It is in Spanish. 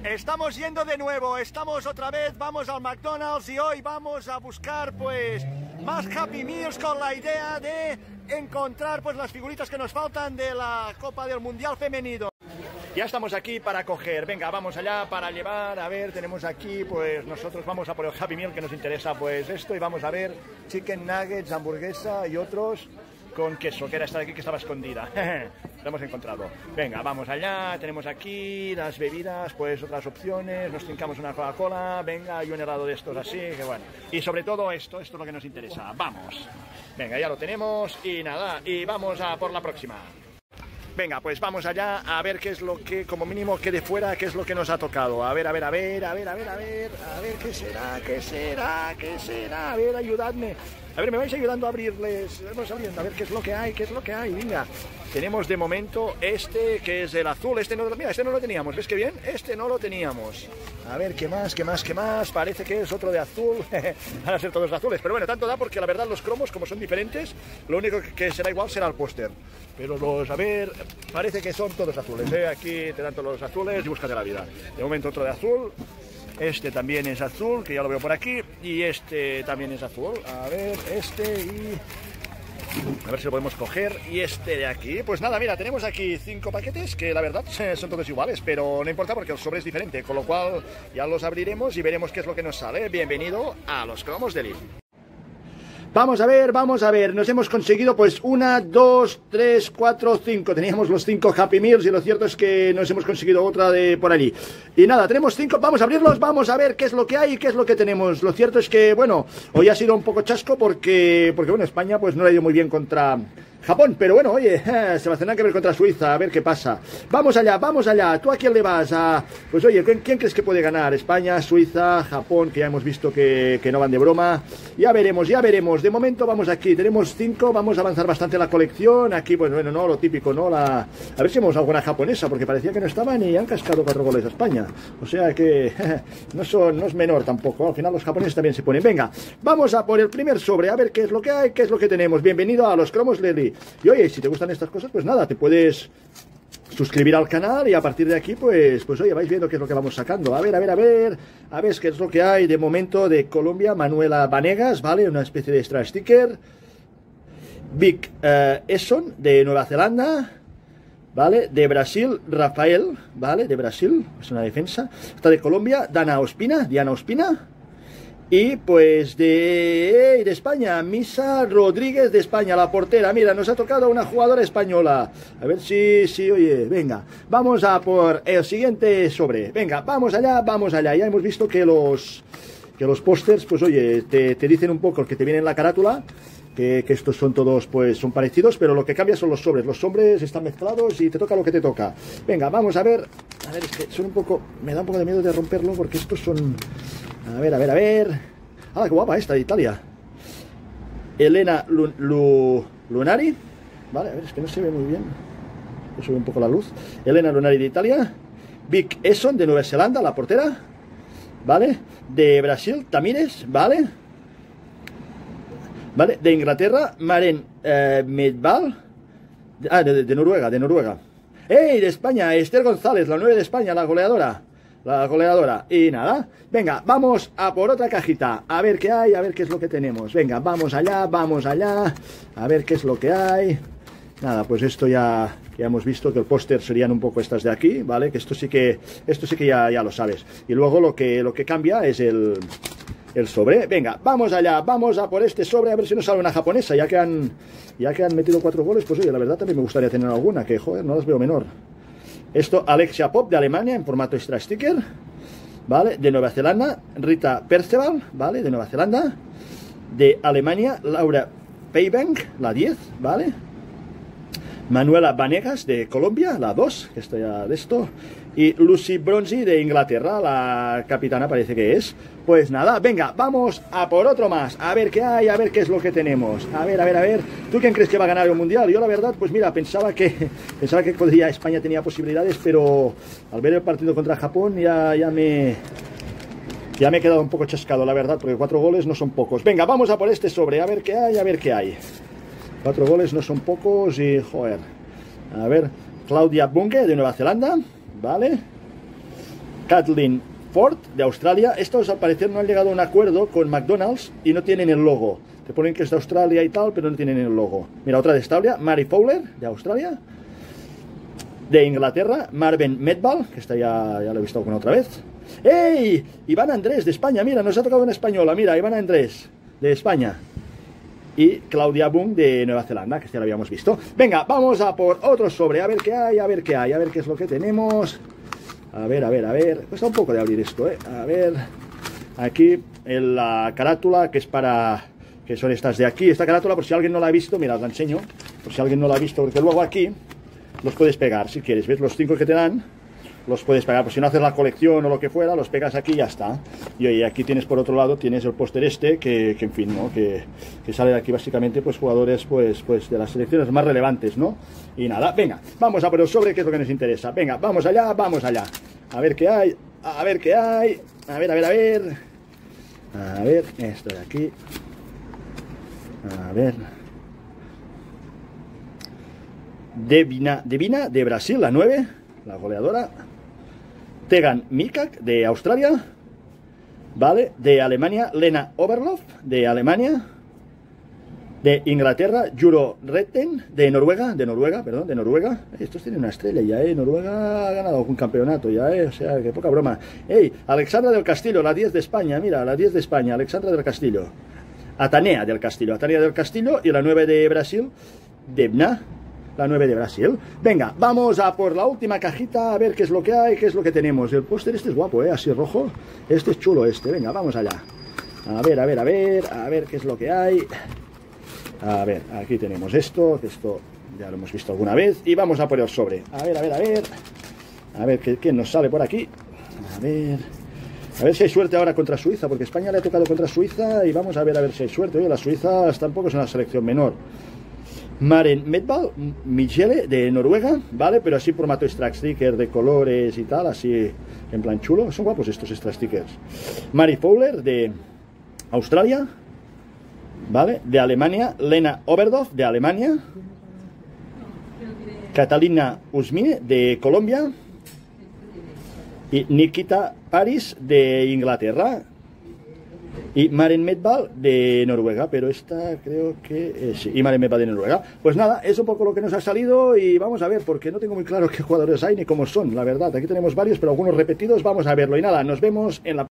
Estamos yendo de nuevo, estamos otra vez, vamos al McDonald's y hoy vamos a buscar pues más Happy Meals con la idea de encontrar pues las figuritas que nos faltan de la Copa del Mundial Femenino. Ya estamos aquí para coger, venga, vamos allá para llevar, a ver, tenemos aquí, pues nosotros vamos a por el Happy Meal que nos interesa, pues esto, y vamos a ver chicken nuggets, hamburguesa y otros con queso, que era esta de aquí que estaba escondida. La hemos encontrado. Venga, vamos allá, tenemos aquí las bebidas, pues otras opciones, nos trincamos una Coca-Cola, venga, y un helado de estos así, que bueno. Y sobre todo esto es lo que nos interesa, vamos. Venga, ya lo tenemos y nada, y vamos a por la próxima. Venga, pues vamos allá a ver qué es lo que, como mínimo, quede fuera, qué es lo que nos ha tocado. A ver, qué será, a ver, ayudadme. A ver, me vais ayudando a abrirles, vamos abriendo, a ver qué es lo que hay, venga. Tenemos de momento este, que es el azul, mira, este no lo teníamos, ¿ves qué bien? Este no lo teníamos. A ver, ¿qué más? Parece que es otro de azul, van a ser todos azules, pero bueno, tanto da porque la verdad los cromos, como son diferentes, lo único que será igual será el póster. Pero a ver, parece que son todos azules, ¿eh? Aquí te dan todos los azules y búscate la vida. De momento otro de azul. Este también es azul, que ya lo veo por aquí. Y este también es azul. A ver, a ver si lo podemos coger. Y este de aquí. Pues nada, mira, tenemos aquí 5 paquetes, que la verdad son todos iguales, pero no importa porque el sobre es diferente. Con lo cual ya los abriremos y veremos qué es lo que nos sale. Bienvenido a los cromos de Lidl. Vamos a ver, nos hemos conseguido pues 1, 2, 3, 4, 5, teníamos los 5 Happy Meals y lo cierto es que nos hemos conseguido otra de por allí. Y nada, tenemos 5, vamos a abrirlos, vamos a ver qué es lo que hay y qué es lo que tenemos. Lo cierto es que, bueno, hoy ha sido un poco chasco porque bueno, España pues no le ha ido muy bien contra Japón, pero bueno, oye, se va a tener que ver contra Suiza, a ver qué pasa. Vamos allá, ¿tú a quién le vas? Pues oye, ¿quién crees que puede ganar? España, Suiza, Japón, que ya hemos visto que no van de broma. Ya veremos. De momento vamos aquí, tenemos 5, vamos a avanzar bastante la colección. Aquí, pues bueno, no, lo típico, ¿no? A ver si vemos alguna japonesa, porque parecía que no estaban y han cascado 4 goles a España. O sea que no es menor tampoco, al final los japoneses también se ponen. Venga, vamos a por el primer sobre, a ver qué es lo que hay, qué es lo que tenemos. Bienvenido a los cromos Lely. Y oye, si te gustan estas cosas, pues nada, te puedes suscribir al canal y a partir de aquí, pues oye, vais viendo qué es lo que vamos sacando. A ver qué es lo que hay de momento de Colombia. Manuela Vanegas, ¿vale? Una especie de extra sticker. Big Esson, de Nueva Zelanda, ¿vale? De Brasil, Rafael, ¿vale? De Brasil, es una defensa. Está de Colombia, Diana Ospina. Y pues de España, Misa Rodríguez de España, la portera. Mira, nos ha tocado una jugadora española. A ver si, oye, venga. Vamos a por el siguiente sobre. Venga, vamos allá. Ya hemos visto que los pósters, pues oye, te dicen un poco el que te viene en la carátula. Que estos son todos, pues son parecidos, pero lo que cambia son los sobres. Los sobres están mezclados y te toca lo que te toca. Venga, vamos a ver. A ver, es que son un poco... Me da un poco de miedo de romperlo porque estos son... A ver. ¡Ah, qué guapa esta de Italia! Elena Lunari. Vale, a ver, es que no se ve muy bien. Yo sube un poco la luz. Elena Lunari de Italia. Big Esson de Nueva Zelanda, la portera. Vale. De Brasil, Tamires. Vale. De Inglaterra, Maren Medval. De Noruega. ¡Ey! De España, Esther González, la 9 de España, la goleadora. Y nada, venga, vamos a por otra cajita. A ver qué hay, a ver qué es lo que tenemos. Venga, vamos allá. A ver qué es lo que hay. Nada, pues esto ya hemos visto que el póster serían un poco estas de aquí, ¿vale? Que esto sí que ya lo sabes. Y luego lo que cambia es el sobre. Venga, vamos allá, vamos a por este sobre, a ver si nos sale una japonesa. Ya que han metido 4 goles, pues oye, la verdad también me gustaría tener alguna, que joder, no las veo menor. Esto, Alexia Pop de Alemania, en formato extra sticker, ¿vale? De Nueva Zelanda, Rita Perceval, ¿vale? De Nueva Zelanda. De Alemania, Laura Peibank, la 10, ¿vale? Manuela Vanegas de Colombia, la 2, que esto ya de esto. Y Lucy Bronzy de Inglaterra, la capitana parece que es. Pues nada, venga, vamos a por otro más. A ver qué hay, a ver qué es lo que tenemos. A ver. ¿Tú quién crees que va a ganar el Mundial? Yo la verdad, pues mira, pensaba que España tenía posibilidades, pero al ver el partido contra Japón ya me he quedado un poco chascado, la verdad, porque 4 goles no son pocos. Venga, vamos a por este sobre, a ver qué hay. 4 goles no son pocos y, joder. A ver, Claudia Bunge de Nueva Zelanda, ¿vale? Kathleen Ford, de Australia. Estos al parecer no han llegado a un acuerdo con McDonald's y no tienen el logo. Te ponen que es de Australia y tal, pero no tienen el logo. Mira, otra de Australia, Mary Fowler, de Australia. De Inglaterra, Marvin Medball, que esta ya lo he visto alguna otra vez. ¡Ey! Iván Andrés, de España, mira, nos ha tocado una española, mira, Iván Andrés, de España. Y Claudia Boom, de Nueva Zelanda, que ya lo habíamos visto. Venga, vamos a por otro sobre, a ver qué hay, a ver qué hay, a ver qué es lo que tenemos. A ver, cuesta un poco de abrir esto, a ver, aquí en la carátula, que es para, que son estas de aquí, esta carátula, por si alguien no la ha visto, mira, os la enseño, por si alguien no la ha visto, porque luego aquí los puedes pegar, si quieres, ¿ves? Los 5 que te dan, los puedes pegar, pues si no haces la colección o lo que fuera, los pegas aquí y ya está. Y aquí tienes, por otro lado, tienes el póster este, que en fin, ¿no? Que sale de aquí básicamente, pues jugadores, pues de las selecciones más relevantes, ¿no? Y nada, venga, vamos a por el sobre, que es lo que nos interesa. Venga, vamos allá, vamos allá. A ver qué hay, a ver qué hay, a ver. A ver, esto de aquí. A ver. Devina, de Brasil, la 9, la goleadora. Tegan Mikak, de Australia. Vale, de Alemania, Lena Oberlof, de Alemania. De Inglaterra, Juro Retten, de Noruega. Estos tienen una estrella ya, Noruega ha ganado algún campeonato ya, o sea, que poca broma. Alexandra del Castillo, la 10 de España, mira, la 10 de España, Alexandra del Castillo. Atanea del Castillo, y la 9 de Brasil, Debna, la 9 de Brasil. Venga, vamos a por la última cajita, a ver qué es lo que hay, qué es lo que tenemos. El póster este es guapo, así rojo. Este es chulo, venga, vamos allá. A ver qué es lo que hay. A ver, aquí tenemos esto, que esto ya lo hemos visto alguna vez. Y vamos a por el sobre. A ver qué nos sale por aquí. A ver si hay suerte ahora contra Suiza, porque España le ha tocado contra Suiza y vamos a ver si hay suerte. Oye, las Suizas tampoco es una selección menor. Maren Medball, Michele, de Noruega, ¿vale? Pero así formato extra sticker de colores y tal, así en plan chulo. Son guapos estos extra stickers. Mary Fowler, de Australia, ¿vale? De Alemania, Lena Oberdorf, de Alemania. Catalina Usmine, de Colombia. Y Nikita Paris, de Inglaterra. Y Maren Medball, de Noruega, pero esta creo que sí, y Maren Medball de Noruega. Pues nada, es un poco lo que nos ha salido y vamos a ver, porque no tengo muy claro qué jugadores hay ni cómo son, la verdad. Aquí tenemos varios, pero algunos repetidos, vamos a verlo. Y nada, nos vemos en la